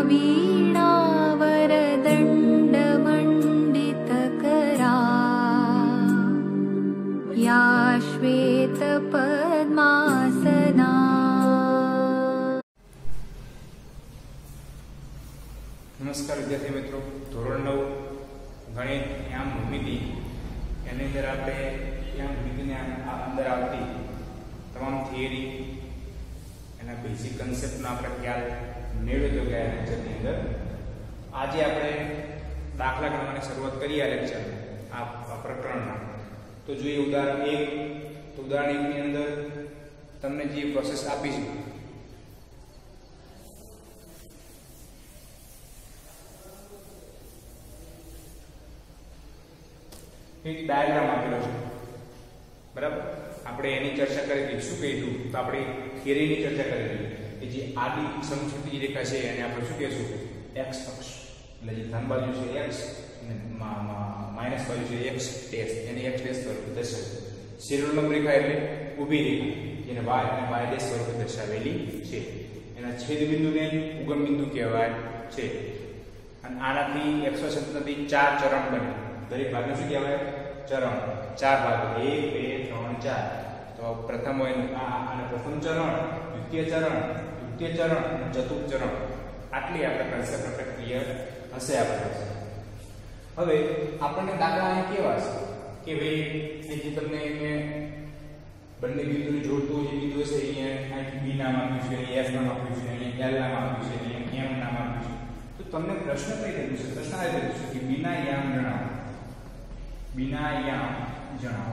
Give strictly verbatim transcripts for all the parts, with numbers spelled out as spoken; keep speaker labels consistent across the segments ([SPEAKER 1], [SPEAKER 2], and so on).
[SPEAKER 1] वीणावरदण्डमण्डितकरा या श्वेतपद्मासना।
[SPEAKER 2] नमस्कार विद्यार्थी मित्रों, ધોરણ નવ ગણિત યામ ભૂમિતિ એની અંદર આપણે યામ ભૂમિતિને અંદર આવતી તમામ થિયરી એના બેઝિક કન્સેપ્ટનો આપણે ખ્યાલ મેળવ્યો ગયા લેક્ચરની અંદર. આજે આપણે દાખલા ગણવાની શરૂઆત કરીએ આ લેક્ચર આ પ્રકરણમાં. તો જોઈએ ઉદાહરણ એક. તો ઉદાહરણ એક ની અંદર તમને જે પ્રોસેસ આપી છે એક ડાયાગ્રામ આપેલો છે, બરાબર. આપણે એની ચર્ચા કરી હતી. શું કહીશું? તો આપણે થિયરીની ચર્ચા કરી હતી કે જે આડી સમછેદી રેખા છે એને આપણે શું કહીશું? x અક્ષ. એટલે જે ધન બાજુ છે x અને માઈનસ બાજુ છે x ડેશ, એને x ડેશ સ્વરૂપે દર્શાવેલી. શિરોલંબ રેખા એટલે ઊભી રેખા જેને y અને y ડેશ સ્વરૂપે દર્શાવેલી છે. એના છેદ બિંદુને ઉગમ બિંદુ કહેવાય છે. અને આનાથી x સતતથી ચાર ચરણ બને. દરેક ભાગને શું કહેવાય? ચરણ. ચાર ભાગ, એક બે ત્રણ ચાર. તો પ્રથમ હોય આ અને પ્રથમ ચરણ, દ્વિતીય ચરણ, તૃતીય ચરણ અને ચતુર્થ ચરણ. આટલી આપણે કન્સેપ્ટ આપણે ક્લિયર હશે આપણે. હવે આપણને દાખલા કેવા છે કે ભાઈ જે તમને મેં બંને બિંદુને જોડતું જે બિંદુ છે અહીંયા બી નામ આપ્યું છે, અહીંયા એફ નામ આપ્યું છે, અહીંયા એલ નામ આપ્યું છે, અહીંયા એમ નામ આપ્યું છે. તો તમને પ્રશ્ન કઈ દીધું છે? પ્રશ્ન આ દીધું છે કે બીના યામ જણાવો. બીના યામ જણાવો.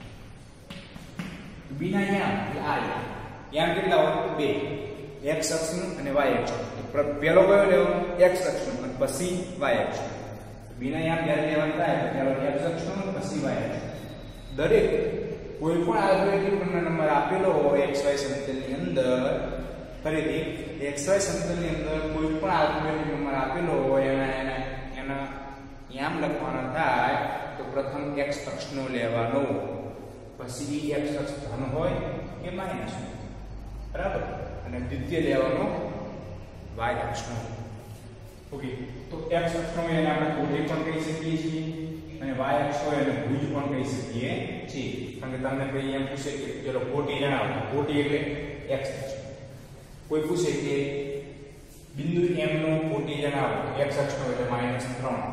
[SPEAKER 2] બીના યામ એટલે આ યામ. યામ કેટલા હોય? બે. x અક્ષનું અને y અક્ષનું. પહેલો કયો લેવો? x અક્ષનું અને પછી y અક્ષનું. બીના યામ જ્યારે લેવાનું થાય તો પહેલો x અક્ષનું અને પછી y અક્ષનું. દરેક કોઈ પણ આલ્ફાબેટિક નંબર આપેલો હોય xy સમતલની અંદર, ફરીથી xy સમતલની અંદર કોઈ પણ આલ્ફાબેટિક નંબર આપેલો હોય એના એના એના યામ લખવાના થાય તો પ્રથમ x અક્ષનો લેવાનો, પછી x અક્ષ ધન હોય કે માઈનસ હોય, બરાબર. અને દ્વિતીય લેવાનો y અક્ષનો. ઓકે. તો x અક્ષનો એને આપણે કોટી પણ કહી શકીએ છીએ અને y અક્ષ હોય એને ભુજ પણ કહી શકીએ છીએ. કારણ કે તમને કોઈ એમ પૂછે કે ચલો કોટી જણાવો. કોટી એટલે x અક્ષ. કોઈ પૂછે કે બિંદુ m નો કોટી જણાવો, x અક્ષનો એટલે માઈનસ ત્રણ.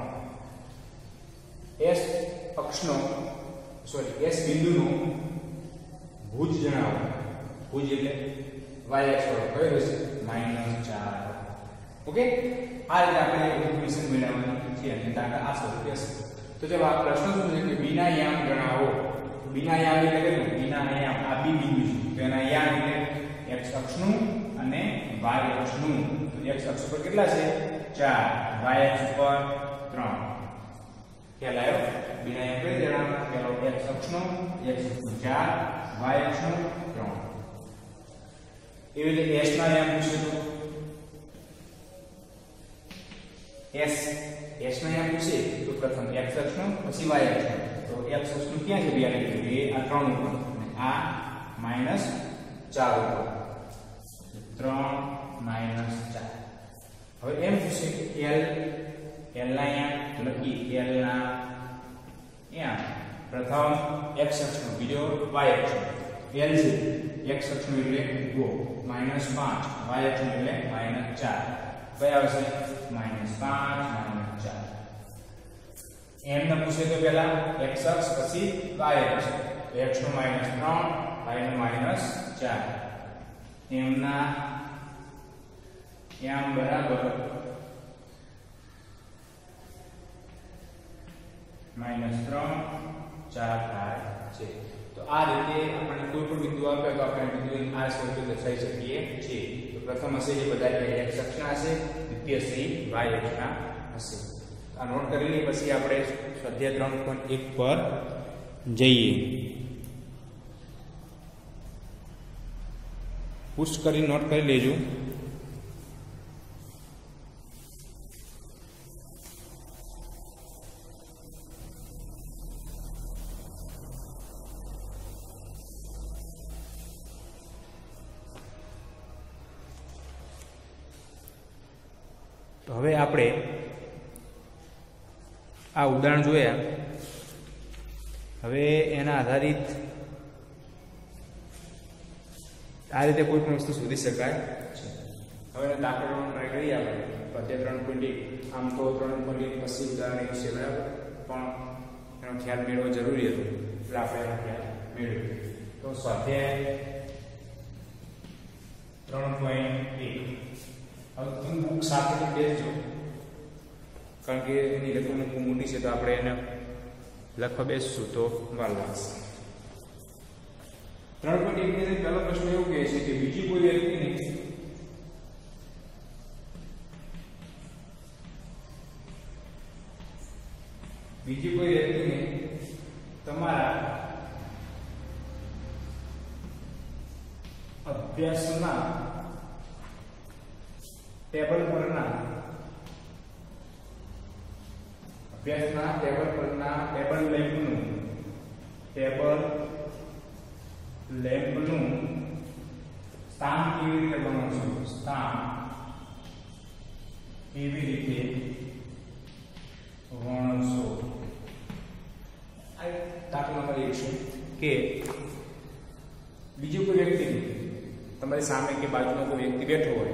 [SPEAKER 2] s અક્ષનો સોરી s બિંદુનો ભુજ જણાવો. ભુજ એટલે y અક્ષ પર કયો હશે? માઈનસ ચાર. ઓકે. આ રીતે આપણે ઇન્ફોર્મેશન મેળવવાની છે અને દાખલા આ સ્વરૂપે હશે. તો ચાલો આ પ્રશ્ન શું છે કે બીના યામ જણાવો. બીના યામ એટલે કેટલું? બીના યામ આ બી બિંદુ છે તો એના યામ એટલે x અક્ષનું અને y અક્ષનું. તો x અક્ષ પર કેટલા છે? ચાર. y અક્ષ પર ત્રણ. ખ્યાલ આવ્યો? બીના યામ કઈ જણાવવા? પેલો x અક્ષનો, x અક્ષનું ચાર, y અક્ષનું ત્રણ. એવી રીતે s ના યામ પૂછે તો s s ના યામ પૂછે તો પ્રથમ x અક્ષનો પછી y અક્ષનો. તો x અક્ષનું ક્યાં છે? બિયાર એટલે આ ત્રણ ઉપર અને આ માઈનસ ચાર ઉપર. ત્રણ માઈનસ ચાર. હવે એમ પૂછે કે l l ના યામ લખી l ના યામ પ્રથમ x અક્ષનો, બીજો y અક્ષનો. l છે x અક્ષનો એટલે ગો માઈનસ પાંચ, y અક્ષનો એટલે માઈનસ ચાર. કયા આવશે? માઈનસ પાંચ માઈનસ ચાર. m ને પૂછે તો પહેલા x અક્ષ પછી y અક્ષ. તો x નો માઈનસ ત્રણ, y નો માઈનસ ચાર. m ના યામ બરાબર માઈનસ ત્રણ ચાર થાય છે. તો આ રીતે આપણે કોઈ પણ બિંદુ આપે તો આપણે બિંદુ આ સ્વરૂપે દર્શાવી શકીએ છીએ. તો પ્રથમ હશે જે બધા x અક્ષના હશે, દ્વિતીય હશે y અક્ષના હશે. આ નોટ કરી લઈએ પછી આપણે સ્વાધ્યાય ત્રણ પોઈન્ટ એક પર જઈએ. પુશ કરી નોટ કરી લેજો. તો હવે આપણે આ ઉદાહરણ જોયા, હવે એના આધારિત આ રીતે કોઈ પણ વસ્તુ શોધી શકાય છે. હવે દાખલાનો ટ્રાય કરીએ આપણે. સ્વાધ્યાય ત્રણ પોઈન્ટ એક, આમ તો ત્રણ પોઈન્ટ એક પછી ઉદાહરણ છે બરાબર, પણ એનો ખ્યાલ મેળવવો જરૂરી હતો એટલે આપણે એનો ખ્યાલ મેળવ્યો. તો સ્વાધ્યાય ત્રણ પોઈન્ટ એક, હવે તમે બુક સાથે બેસજો કારણ કે એની રકમ ખૂબ મોટી છે તો આપણે એને લખવા બેસશું તો વાર લાગશે. ત્રણ પોઈન્ટ એક ની પહેલો પ્રશ્ન એવું કહે છે કે બીજી કોઈ વ્યક્તિને બીજી કોઈ વ્યક્તિને તમારા અભ્યાસના ટેબલ પરના અભ્યાસના ટેબલ પરના ટેબલ લેમ્પનું ટેબલ લેમ્પનું સ્થાન કેવી રીતે બનાવશું? સ્થાન કેવી રીતે વર્ણવશો? આ દાખલા નંબર એક છે કે બીજો કોઈ વ્યક્તિ તમારી સામે કે બાજુમાં કોઈ વ્યક્તિ બેઠો હોય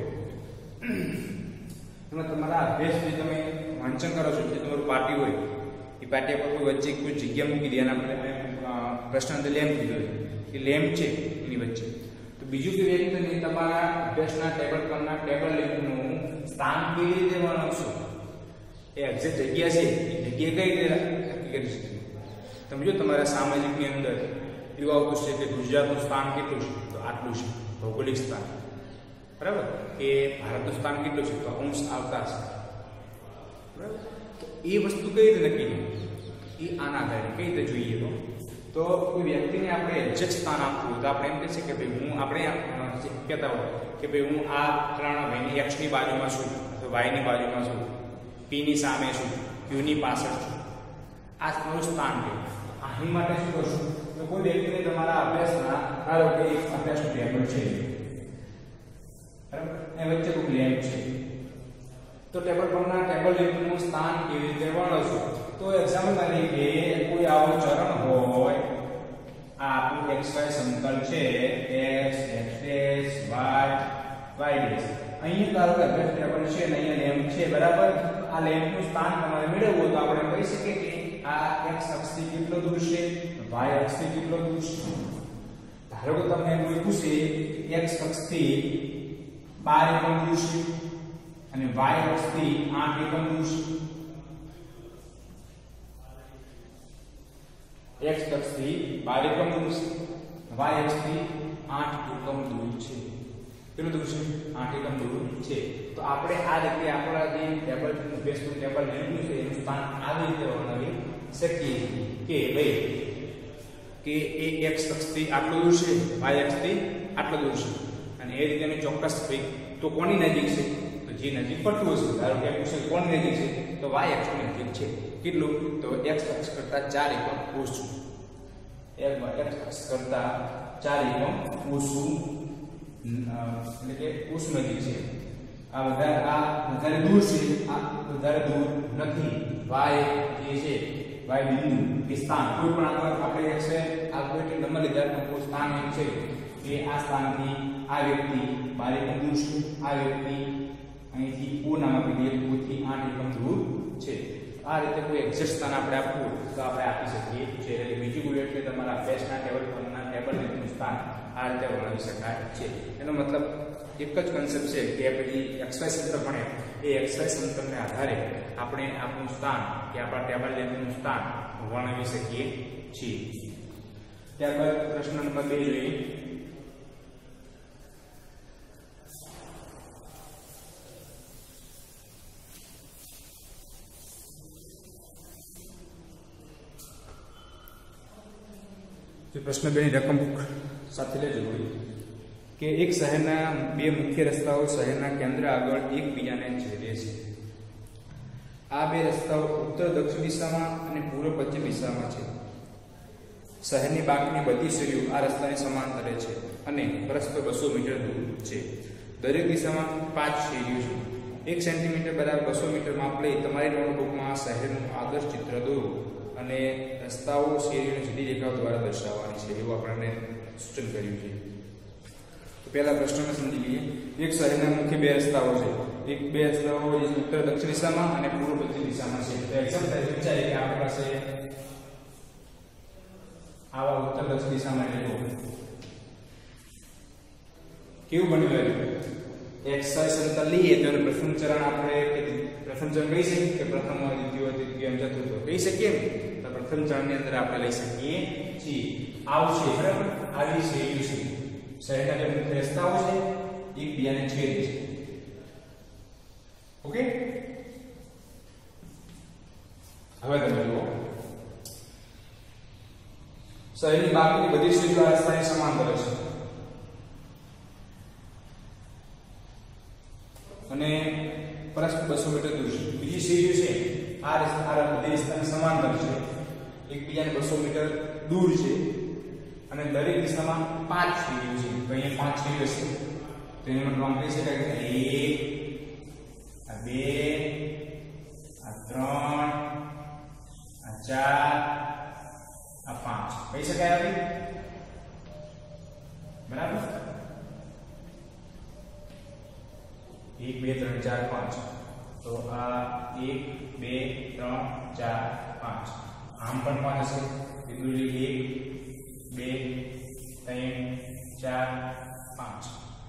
[SPEAKER 2] એમાં તમારા અભ્યાસ જે તમે વાંચન કરો છો, જે તમારું પાટી હોય એ પાટિયા પર કોઈ વચ્ચે કોઈ જગ્યા મૂકી દે. એના આપણે પ્રશ્ન અંદર લેમ્પ કીધો કે લેમ્પ છે એની વચ્ચે. તો બીજું કોઈ વ્યક્તિને તમારા અભ્યાસના ટેબલ પરના ટેબલ લેમ્પનું સ્થાન કેવી રીતે વર્ણવશો? એ એક્ઝેક્ટ જગ્યા છે એ જગ્યા કઈ રીતે નક્કી કરી શકે? તમે જો તમારા સામાજિકની અંદર એવું આવતું છે કે ગુજરાતનું સ્થાન કેટલું છે તો આટલું છે ભૌગોલિક સ્થાન, બરાબર, કે ભારતનું સ્થાન કેટલું છે તો અંશ આવતા છે, બરાબર. તો એ વસ્તુ કઈ રીતે નક્કી એ આના આધારે કઈ રીતે જોઈએ તો તો કોઈ વ્યક્તિને આપણે એક્ઝેક્ટ સ્થાન આપવું હોય તો આપણે એમ કહે છે કે ભાઈ હું આપણે કહેતા હોય કે ભાઈ હું આ ફલાણા ભાઈની એક્સની બાજુમાં છું તો વાયની બાજુમાં છું, પીની સામે છું, ક્યુની પાછળ છું, આ મારું સ્થાન છે. અહીં માટે શું કરશું તો કોઈ વ્યક્તિને તમારા અભ્યાસના ધારો કે એક અભ્યાસનું ટેબલ છે બરાબર, એ વચ્ચે કોઈ લેમ્પ છે તો ટેબલ પરના ટેબલ લેમ્પનું સ્થાન કેવી રીતે વર્ણવશો? તો એક્ઝામ્પલ તરીકે કોઈ આવું ચરણ હોય, આ આપણું એક્સ વાય સમતલ છે, X X dash Y Y dash. અહીં ધારો કે અભ્યાસ ટેબલ છે અને અહીંયા લેમ્પ છે, બરાબર. આ લેમ્પનું સ્થાન તમારે મેળવવું તો આપણે કહી શકીએ કે આ એક્સ અક્ષથી કેટલો દૂર છે, વાય અક્ષથી કેટલો દૂર છે. ધારો કે તમને એમ પૂછે એક્સ અક્ષથી બાર એકમ દૂર છે અને વાય અક્ષથી આઠ એકમ દૂર છે. x અક્ષથી બાર એકમ દૂર છે, y અક્ષથી આઠ એકમ દૂર છે. કેટલું દૂર છે? આઠ એકમ દૂર છે. તો આપણે આ રીતે આપણા જે ટેબલ બેસનું ટેબલ લેમ્પનું છે એનું સ્થાન આવી રીતે વર્ણવી શકીએ કે ભાઈ કે એ x અક્ષથી આટલું દૂર છે, y અક્ષથી આટલું દૂર છે અને એ રીતે એની ચોક્કસ ભાઈ તો કોની નજીક છે તો જે નજીક પડતું હશે. ધારો કે પૂછે કોની નજીક છે તો y અક્ષની નજીક છે. કેટલું તો x અક્ષ કરતા ચાર એકમ ઓછું, x અક્ષ કરતા ચાર એકમ ઓછું એટલે કે ઓછું નજીક છે. આ વધારે આ વધારે દૂર છે, આ વધારે દૂર નથી. y જે છે y બિંદુ કે સ્થાન કોઈ પણ આપણે x છે આ કોઈ નંબર લીધા કોઈ સ્થાન એક છે કે આ સ્થાનથી આ વ્યક્તિ બાર એકમ દૂર છે, આ વ્યક્તિ અહીંથી o નામ આપી દઈએ તો થી આઠ એકમ દૂર છે. આ રીતે કોઈ એક્ઝેક્ટ સ્થાન આપણે આપવું તો આપણે આપી શકીએ છીએ. એટલે બીજું કોઈ એટલે તમારા અભ્યાસના ટેબલ પરના ટેબલ લેમ્પનું સ્થાન આ રીતે વર્ણવી શકાય છે. એનો મતલબ એક જ કન્સેપ્ટ છે કે પછી એક્સ વાય સમતલ ભણે એ એક્સ વાય સમતલને આધારે આપણે આપણું સ્થાન કે આપણા ટેબલ લેમ્પનું સ્થાન વર્ણવી શકીએ છીએ. ત્યારબાદ પ્રશ્ન નંબર બે જોઈએ. પ્રશ્ન બે ની રકમ બુક સાથે લેજો કે એક શહેરના બે મુખ્ય રસ્તાઓ શહેરના કેન્દ્ર આગળ એકબીજાને છેદે છે. આ બે રસ્તાઓ ઉત્તર દક્ષિણ દિશામાં અને પૂર્વ પશ્ચિમ દિશામાં છે. શહેરની બાકીની બધી શેરીઓ આ રસ્તાને સમાંતરે છે અને પરસ્પર બસો મીટર દૂર છે. દરેક દિશામાં પાંચ શેરીઓ છે. એક સેન્ટીમીટર બરાબર બસો મીટર માપ લઈ તમારી નોટબુકમાં શહેરનું આદર્શ ચિત્ર દોરો અને રસ્તાઓ શેરીઓને સીધી રેખાઓ દ્વારા દર્શાવવાની છે એવું આપણને સૂચન કર્યું છે. તો પહેલા પ્રશ્નને સમજી લઈએ. એક શહેરના મુખ્ય બે રસ્તાઓ છે. એક બે રસ્તાઓ ઉત્તર દક્ષિણ દિશામાં અને પૂર્વ પશ્ચિમ દિશામાં છે. તો એક્ઝામ્પલ તરીકે વિચારીએ કે આપણી પાસે આવા ઉત્તર દક્ષિણ દિશામાં એટલે કેવું બન્યું રહ્યું? એક્સ સમતલ લઈએ તો પ્રથમ ચરણ આપણે પ્રથમ ચરણ કહી શકીએ કે પ્રથમ દ્વિતીય તૃતીય એમ ચતુર્થ કહી શકીએ ને? તો પ્રથમ ચરણની અંદર આપણે લઈ શકીએ છીએ આવું છે બરાબર. આવી શેરીઓ છે, શહેરના જે મુખ્ય રસ્તાઓ છે એકબીજાને છેદે છે. ઓકે, હવે તમે જુઓ શહેરની બાકીની બધી શેરીઓ આ રસ્તાની સમાંતર છે અને પરસ્પર બસો મીટર દૂર છે. બીજી શેરીઓ છે આ રસ્તા આ બધી રસ્તાની સમાંતર છે, એકબીજાને બસો મીટર દૂર છે અને દરેક દિશામાં પાંચ શેરીઓ છે. તો અહીંયા પાંચ શેરીઓ છે તો એને આપણે નામ કહી શકાય કે એક, આ બે, આ ત્રણ, આ ચાર, આ પાંચ કહી શકાય આપણે બરાબર. એક બે ત્રણ ચાર પાંચ. તો આ એક બે ત્રણ ચાર પાંચ. આમ પણ પાંચ હશે. બિંદુ એક બે ત્રણ ચાર પાંચ.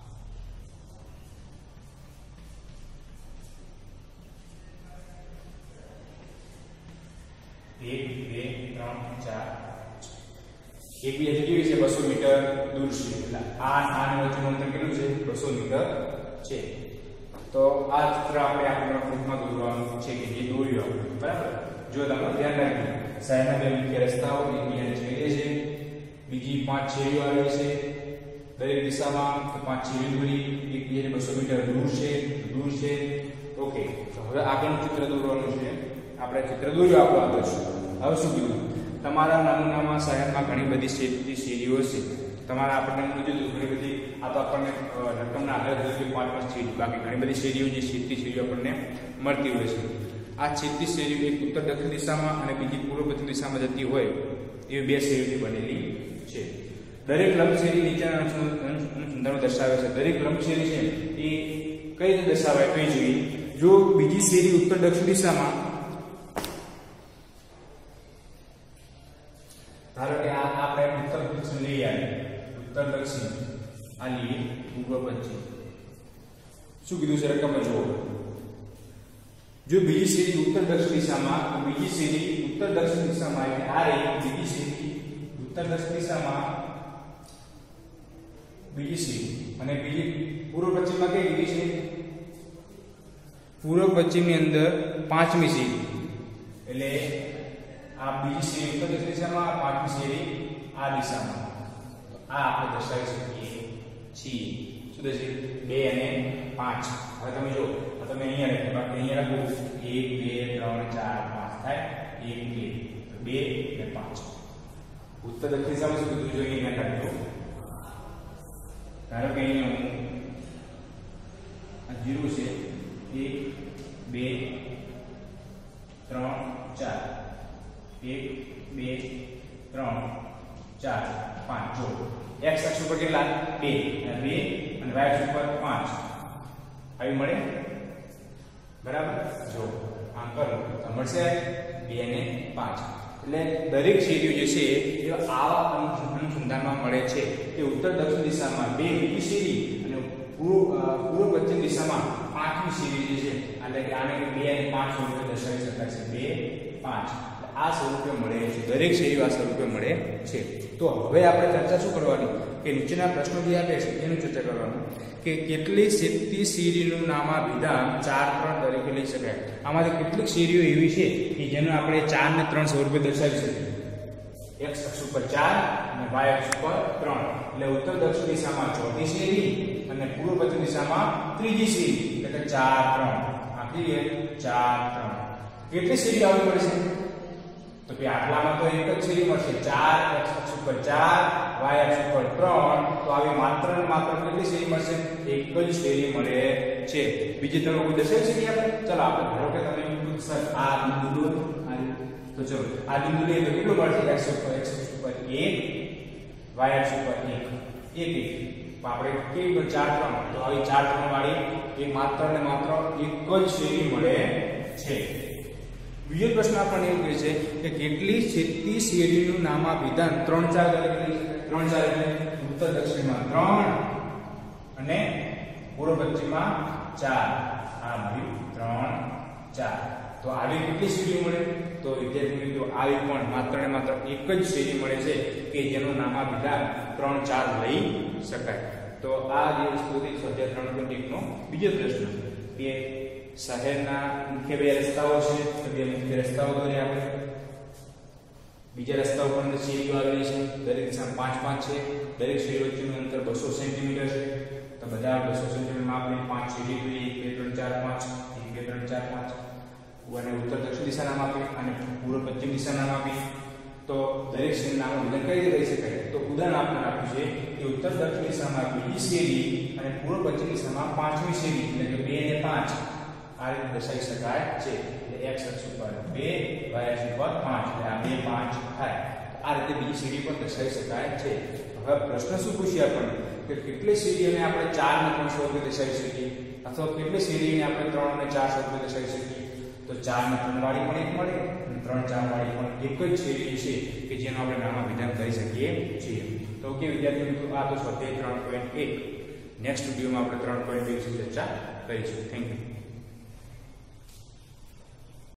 [SPEAKER 2] એક બે ત્રણ ચાર એક બે કેવી છે બસો મીટર દૂર છે. એટલે આ આની વચ્ચેનું અંતર કેટલું છે? બસો મીટર છે. તો આ ચિત્ર આપણે આપણા નોટબુકમાં દોરવાનું છે કે જે દોર્યો બરાબર. જો તમે ધ્યાન રાખજો શહેરના બે મુખ્ય રસ્તાઓ એકબીજાને છેદે છે, બીજી પાંચ શેરીઓ આવેલી છે દરેક દિશામાં, તો પાંચ શેરીઓ દોરી એકબીજાને બસો મીટર દૂર છે દૂર છે. ઓકે, તો હવે આગળનું ચિત્ર દોરવાનું છે. આપણે ચિત્ર દોર્યું આપણું આદર્શ. હવે શું કીધું? તમારા નમૂનામાં શહેરમાં ઘણી બધી શેરી શેરીઓ છે. તમારા આપણને કીધું ઘણી બધી આ તો આપણને રકમના આધારે પાંચ પાંચ શેરી, બાકી ઘણી બધી શેરીઓ જે છેદતી શેરીઓ આપણને મળતી હોય છે. આ છેદતી શેરીઓ એક ઉત્તર દક્ષિણ દિશામાં અને બીજી પૂર્વ પશ્ચિમ દિશામાં જતી હોય એવી બે શેરીઓથી બનેલી છે. દરેક લંબશેરી નીચેના અનુસંધાનો દર્શાવે છે. દરેક લંબશેરી છે એ કઈ રીતે દર્શાવાય તો જોઈએ. જો બીજી શેરી ઉત્તર દક્ષિણ દિશામાં, ધારો કે આ આપણે ઉત્તર દક્ષિણ લઈ આવીએ, ઉત્તર દક્ષિણ આ લઈએ પૂર્વ પશ્ચિમ. શું કીધું છે રકમ જુઓ. જો બીજી શેરી ઉત્તર દક્ષિણ દિશામાં, તો બીજી શેરી ઉત્તર દક્ષિણ દિશામાં એટલે આ રહી બીજી શેરી ઉત્તર દક્ષિણ દિશામાં બીજી શેરી, અને બીજી પૂર્વ પશ્ચિમમાં કઈ બીજી છે? પૂર્વ પશ્ચિમની અંદર પાંચમી શેરી એટલે આ બીજી શેરી ઉત્તર દક્ષિણ દિશામાં, પાંચમી શેરી આ દિશામાં. તો આ આપણે દર્શાવી શકીએ છીએ. શું થશે? બે અને પાંચ. હવે તમે જો તમે અહીંયા રાખો, બાકી અહીંયા રાખો એક બે ત્રણ ચાર પાંચ થાય. એક બે બે અને પાંચ. ઉત્તર દક્ષિણ દિશામાં શું કીધું? જો અહીંયા રાખજો. ધારો કે અહીંયા હું આ જીરો છે એક બે ત્રણ ચાર, એક બે ત્રણ ચાર પાંચ. જો x અક્ષ ઉપર કેટલા? બે બે અને y અક્ષ ઉપર પાંચ આવી મળે બરાબર. જો આમ કરો તો મળશે બે અને પાંચ. એટલે દરેક શેરીઓ જે છે એ આવા અનુસંધાનમાં મળે છે. એ ઉત્તર દક્ષિણ દિશામાં બે બીજી શેરી અને પૂર્વ પૂર્વ પશ્ચિમ દિશામાં પાંચમી શેરી જે છે, એટલે કે આને બે અને પાંચ સ્વરૂપે દર્શાવી શકાય છે. બે પાંચ આ સ્વરૂપે મળે છે. દરેક શેરીઓ આ સ્વરૂપે મળે છે. તો હવે આપણે ચર્ચા શું કરવાની કે નીચેના પ્રશ્નો જે આપે છે એનું ચર્ચા કરવાનું કે કેટલી છેદતી શેરીનું નામાભિધાન ચાર ત્રણ તરીકે લઈ શકાય. આમાંથી કેટલીક શેરીઓ એવી છે કે જેને આપણે ચાર ને ત્રણ સ્વરૂપે દર્શાવી શકીએ. x અક્ષ ઉપર ચાર અને y અક્ષ ઉપર ત્રણ. એટલે ઉત્તર દક્ષિણ દિશામાં ચોથી શેરી અને પૂર્વ પશ્ચિમ દિશામાં ત્રીજી શેરી, એટલે કે ચાર ત્રણ. આ ક્લિયર? ચાર ત્રણ. કેટલી શેરી આવી પડશે? તો કે આટલામાં તો એક જ શેરી મળશે. ચાર x અક્ષ ઉપર ચાર, y અક્ષ ઉપર ત્રણ. તો આવી માત્ર ને માત્ર કેટલી શેરી મળશે? એક જ શેરી મળે છે. બીજી તરફ કોઈ દર્શાવી શકીએ આપણે? ચાલો આપણે ધારો કે તમે એમ કીધું સર આ બિંદુ લો આ રીતે. તો ચલો આ બિંદુ લઈએ તો કેટલું મળશે? x ઉપર x ઉપર એક, y અક્ષ ઉપર એક, એક એક. તો આપણે કેવી ચાર ત્રણ, તો આવી ચાર ત્રણ વાળી એ માત્ર ને માત્ર એક જ શેરી મળે છે. બીજો પ્રશ્ન આપણને એવું કહે છે કે કેટલી છેદતી શેરીનું નામાભિધાન ત્રણ ચાર તરીકે ત્રણ ચાર એટલે ઉત્તર દક્ષિણમાં ત્રણ અને પૂર્વ પશ્ચિમમાં ચાર. આ મળ્યું ત્રણ ચાર. તો આવી કેટલી શેરી મળે? તો વિદ્યાર્થી મિત્રો આવી પણ માત્ર ને માત્ર એક જ શેરી મળે છે કે જેનું નામાભિધાન ત્રણ ચાર લઈ શકાય. તો આ જે વસ્તુ હતી સ્વાધ્યાય ત્રણ પોઈન્ટ એક નો બીજો પ્રશ્ન કે શહેરના મુખ્ય બે રસ્તાઓ છે, તો બે મુખ્ય રસ્તાઓ દોર્યા આપણે. બીજા રસ્તાઓ પર અંદર શેરીઓ આવેલી છે, દરેક દિશામાં પાંચ પાંચ છે, દરેક શેરી વચ્ચેનું અંતર બસો સેન્ટીમીટર છે. તો બધા બસો સેન્ટીમીટર માપને પાંચ શેરી જોઈએ, એક બે ત્રણ ચાર પાંચ, એક બે ત્રણ ચાર પાંચ. અને ઉત્તર દક્ષિણ દિશાના માપી અને પૂર્વ પશ્ચિમ દિશાના માપી. તો દરેક શેરી નામનું વિધાન કઈ રીતે કરી શકાય? તો ઉદાહરણ આપણે આપ્યું છે કે ઉત્તર દક્ષિણ દિશામાં બીજી શેરી અને પૂર્વ પશ્ચિમ દિશામાં પાંચમી શેરી એટલે કે બે અને પાંચ આ રીતે દર્શાવી શકાય છે. એટલે x અક્ષ ઉપર બે, y અક્ષ ઉપર પાંચ, એટલે આ બે પાંચ થાય. આ રીતે બીજી શેરી પણ દર્શાવી શકાય છે. હવે પ્રશ્ન શું પૂછ્યા આપણને કે કેટલી શેરીઓને આપણે ચાર અને ત્રણ સ્વરૂપે દર્શાવી શકીએ, અથવા કેટલી શેરીને આપણે ત્રણ અને ચાર સ્વરૂપે દર્શાવી શકીએ? તો ચાર ને ત્રણ વાળી પણ એક મળે અને ત્રણ ચાર વાળી પણ એક જ શેરી છે કે જેનું આપણે નામાભિધાન કરી શકીએ છીએ. તો ઓકે વિદ્યાર્થી મિત્રો, આ તો સ્વાધ્યાય ત્રણ પોઈન્ટ એક. નેક્સ્ટ વિડીયોમાં આપણે ત્રણ પોઈન્ટ બે વિશે ચર્ચા કરીશું. Thank you.